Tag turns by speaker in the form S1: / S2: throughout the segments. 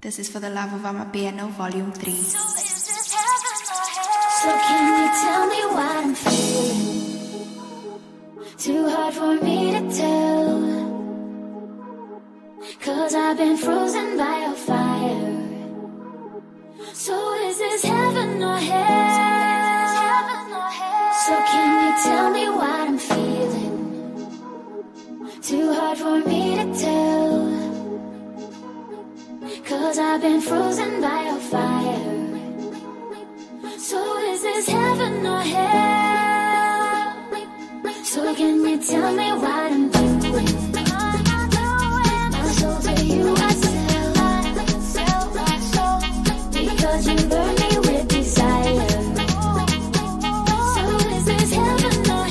S1: This is for the love of Amapiano, Volume 3.
S2: So can you tell me what I'm feeling? Too hard for me to tell, 'cause I've been frozen by your fire. So is this heaven or hell? So can you tell me what I'm feeling? Too hard for me to tell, 'cause I've been frozen by your fire. So is this heaven or hell? So can you tell me what I'm doing? My soul to you I sell my soul, because you burn me with desire. So is this heaven or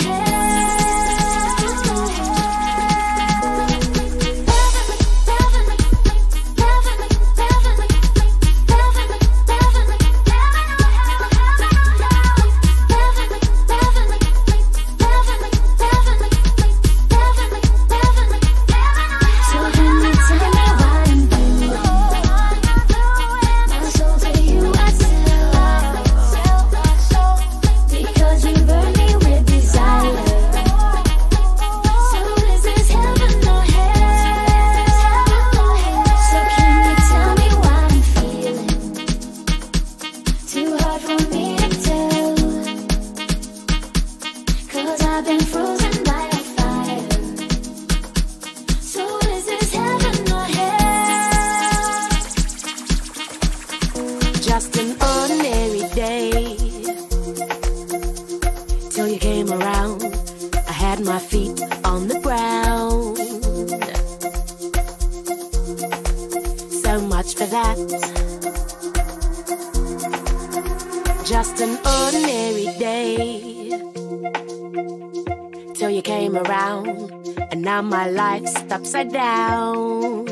S2: my life's upside down.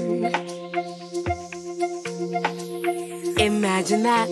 S2: Imagine that.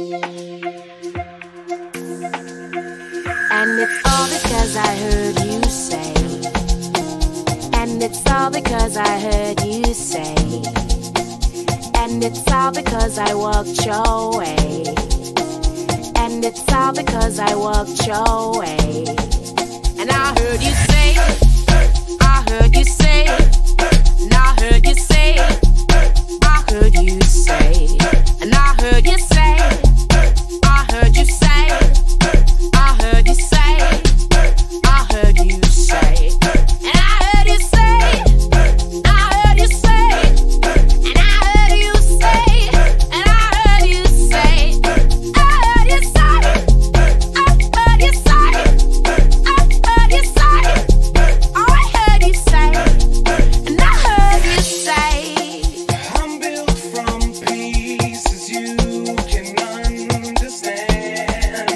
S2: And it's all because I heard you say. And it's all because I heard you say. And it's all because I walked your way. And it's all because I walked your way. And I heard you say, I heard you say, and I heard you say, I heard you say, and I heard you say, I heard you say, I heard you say, I heard you say, and I heard you say, I heard you say, and I heard you say, and I heard you say, I heard you say, I heard you say, I heard you say. I heard you say, and I heard you say,
S3: I'm built from pieces you can understand.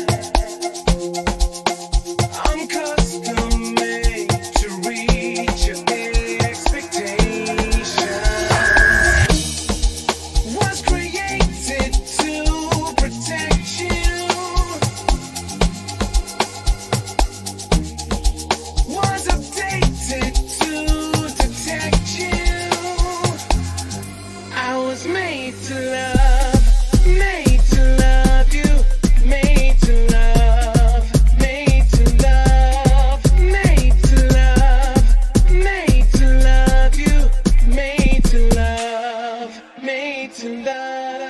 S3: I'm custom made to reach your expectations. Was created to protect you. Was updated to detect you. I was made to love you, made to love, made to love, made to love, made to love you, made to love, made to love.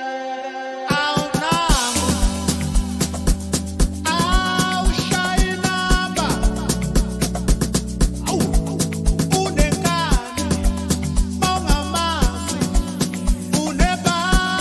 S4: Uneba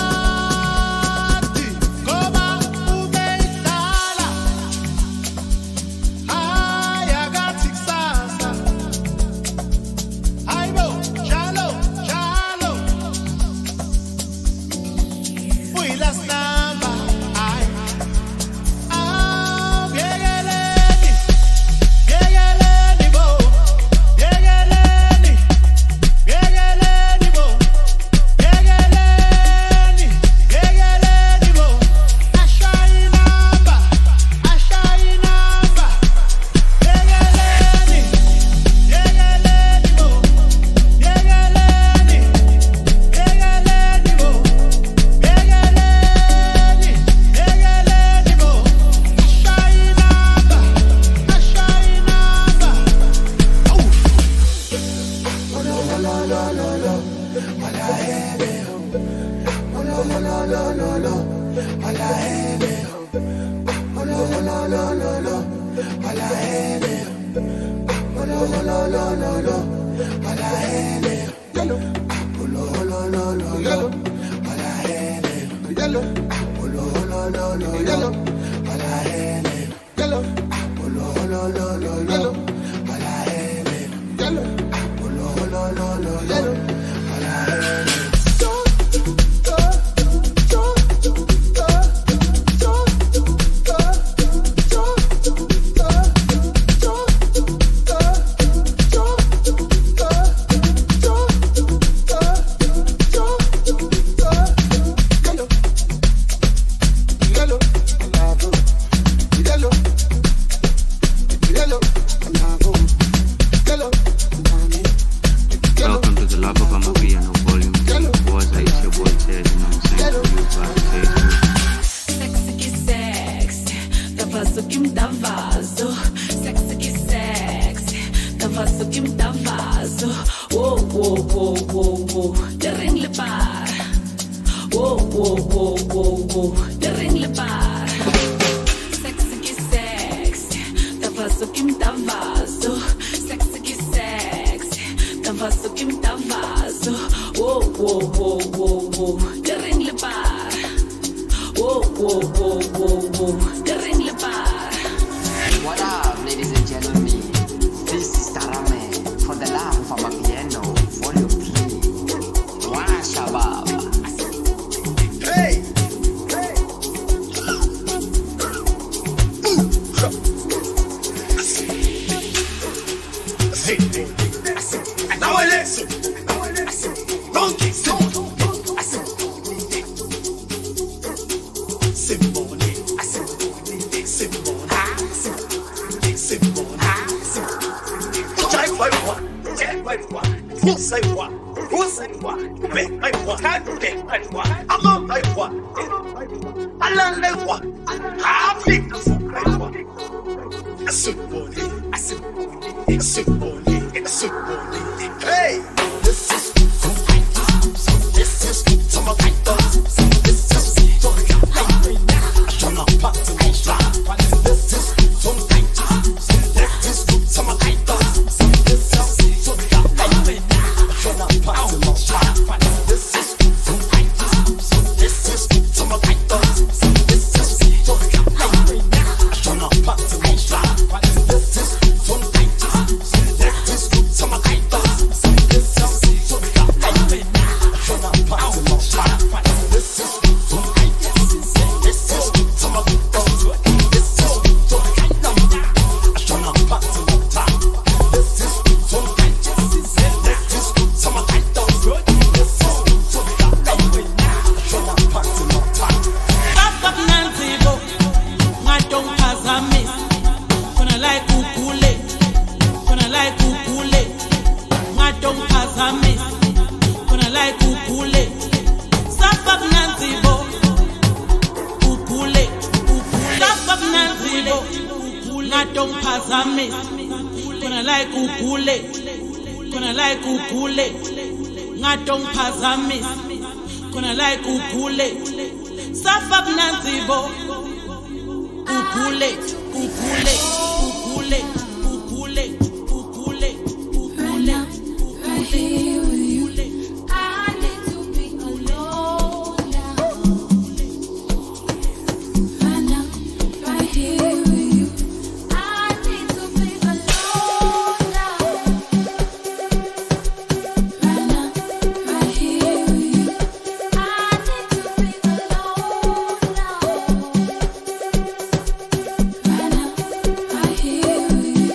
S4: What up, ladies and gentlemen? This is Tarame for the love of Amapiano, Volume 3. Wah, Shabab. Hey! Hey! Now I listen. Don't get Who say what? Who say what? Make like what? Make like what? I'm on like what? I learn like what? I think like what? A super body. A super body. A super body. A super body. Hey! This is some of my thoughts. This is some of my turn up pop to my slide. This is some of my thoughts. This is some of my thoughts.
S5: Here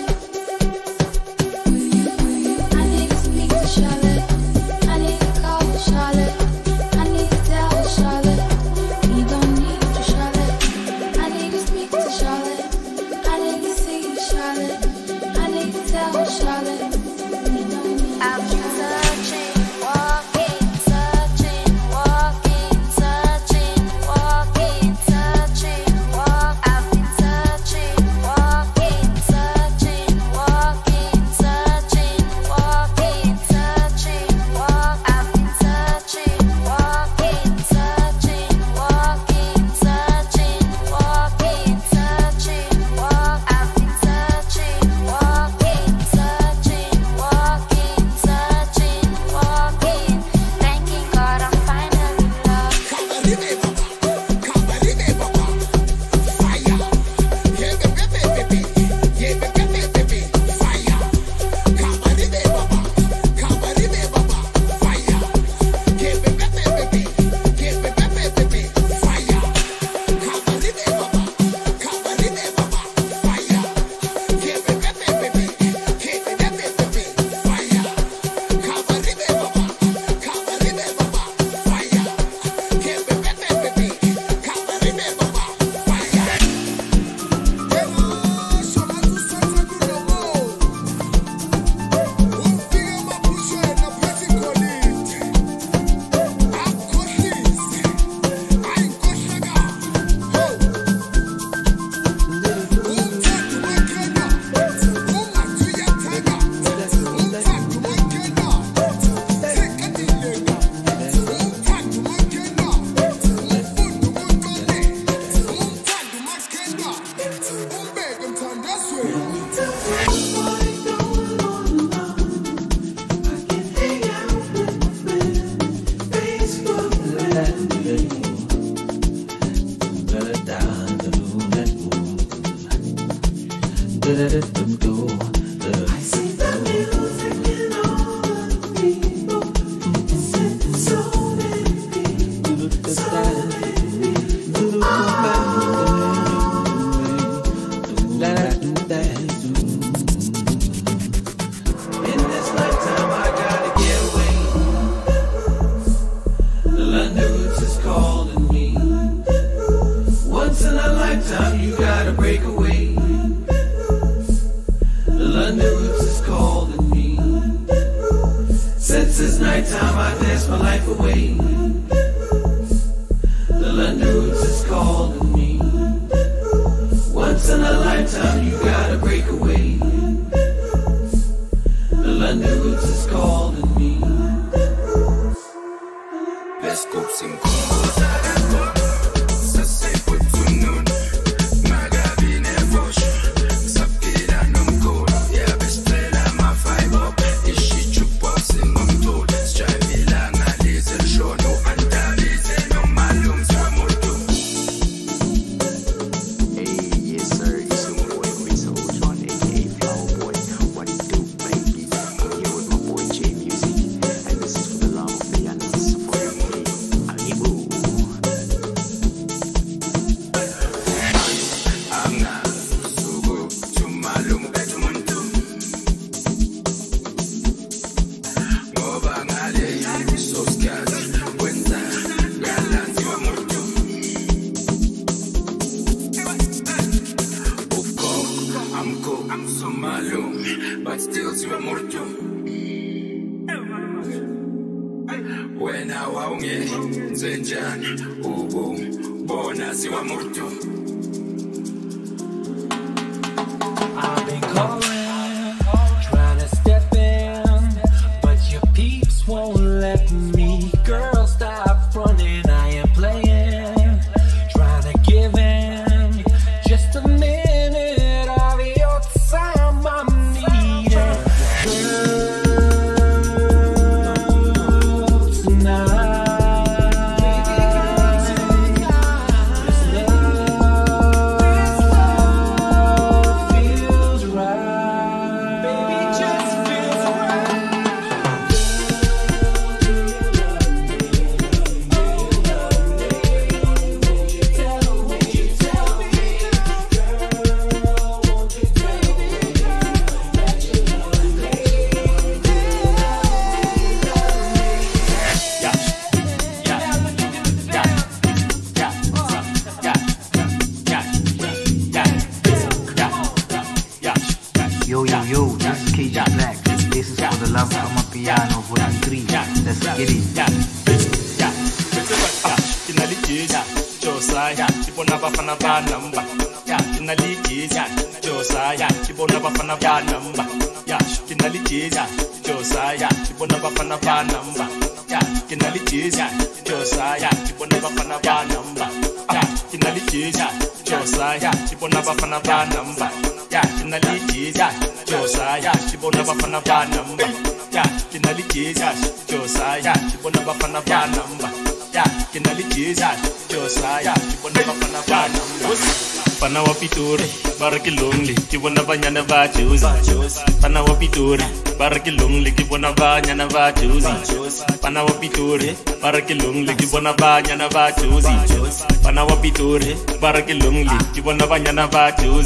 S5: Pana wa Pitori, baraki lonely, kibona banyana ba choose. Pana wa Pitori, baraki lonely, kibona banyana ba choose. Pana wa Pitori, baraki lonely, kibona banyana ba choose. Pana wa Pitori, baraki lonely, kibona banyana ba choose.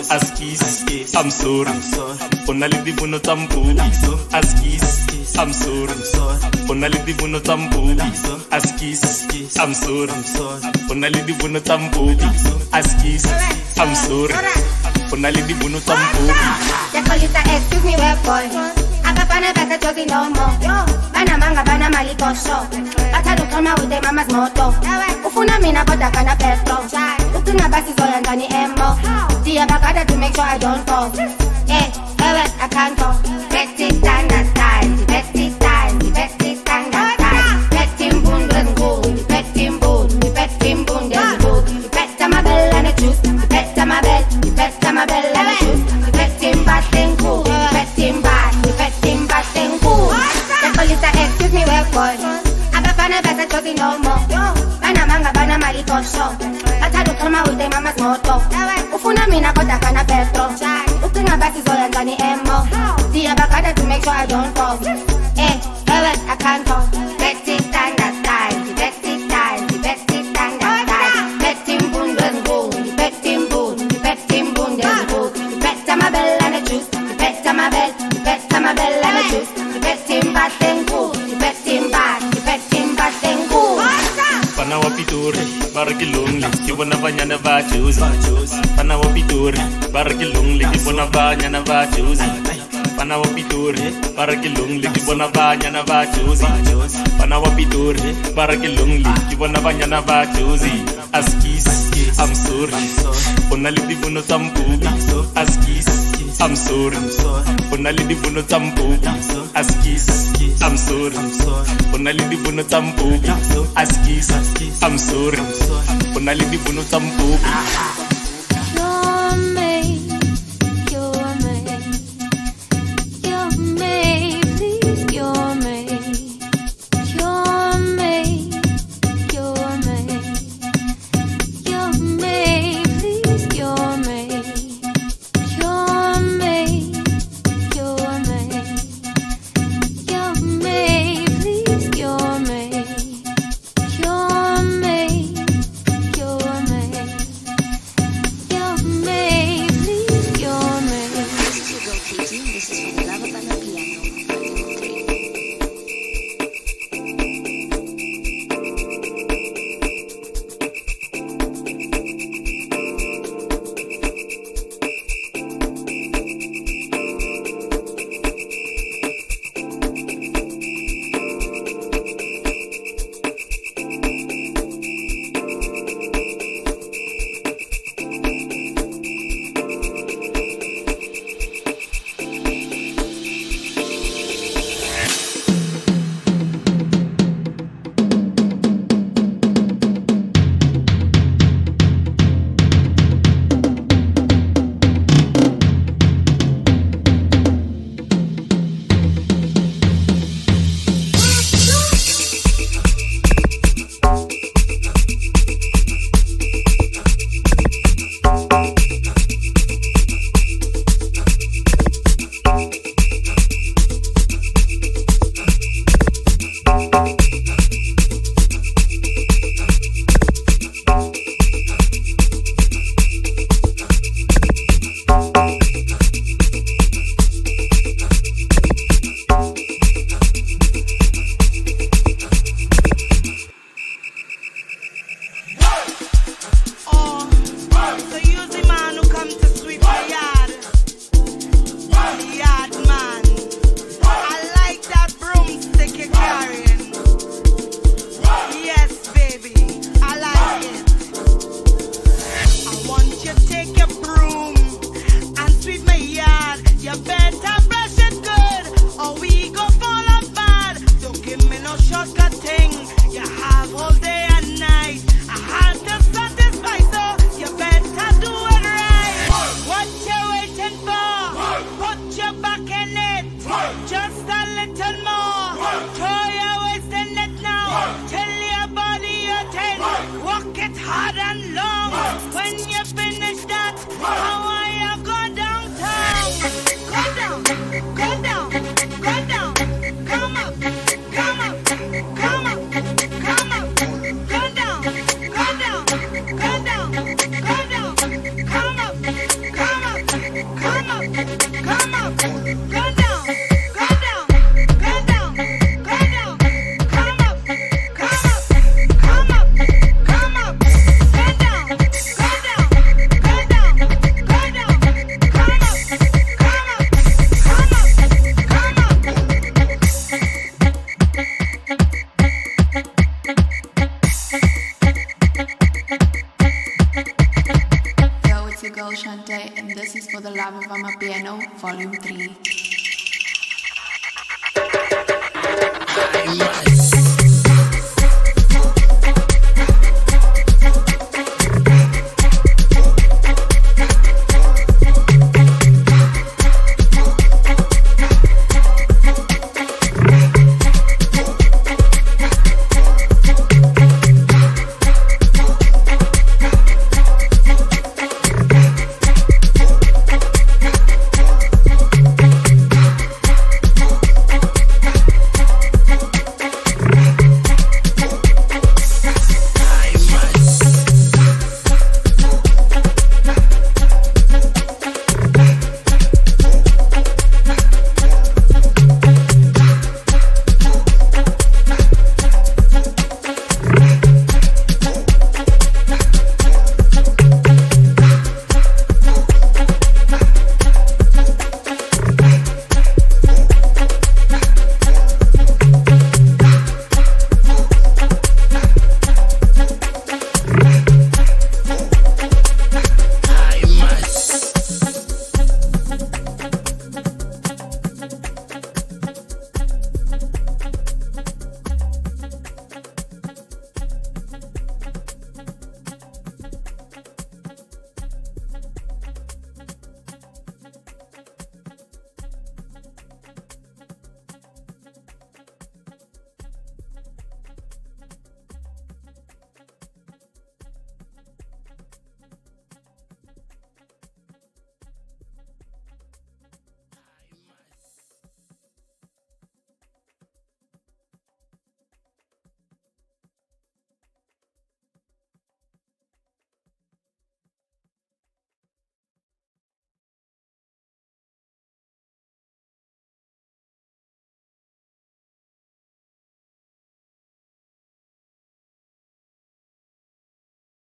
S5: Askis, I'm sorry. Onali di buno tampu. Askis, I'm sorry. Onali di buno tampu. Askis, I'm sorry. Onali di buno tampu. Askis, I'm sorry. Onali di buno tampu.
S6: Ya colita, excuse me, where boy. Akapana baka jogi no more. Bana manga bana malikoso. Atadu kama with the mama's moto. Ufuna mina bota kana petro. Utuna basi zoya ndani emo. Dia bakada to make sure I don't fall. I can't go. Best standard style, the best style, the best standard style. Best in boon, there's gold. The best in boon, the best in boon, there's gold. The best my bell and the juice. The best my bell, the best my bell and the juice. The best in bad and cool. The best in bad, the best in bad and cool. The police excuse me, where boy. Akapana baka jogi no more. mali koso bathanda uxhoma with mama's moto ufuna mina kodwa kana petrol ucinga bathi zoyenza ni emo ndiyabagada to make sure I don't fall I can't fall Betty standard style Betty style Betty standard style Betty mbundo ezibuni Betty mbundo Betty mbundo ezibuni Betty my bell and the juice Betty my bell Betty my bell and the juice Betty mbatengu Betty mbatengu
S5: Pana wa Pitori baraki lonely kibona banyana ba choose Pana wa Pitori baraki lonely kibona banyana ba choose Pana wa Pitori baraki lonely kibona banyana ba choose Pana wa Pitori baraki lonely kibona banyana ba choose Askis I'm sorry Bona le dibono tampu Askis I'm sorry Bona le dibono tampu Askis I'm sorry Bona le dibono tampu Askis I'm sorry Bona le dibono tampu
S1: And this is for the love of Amapiano, Volume 3.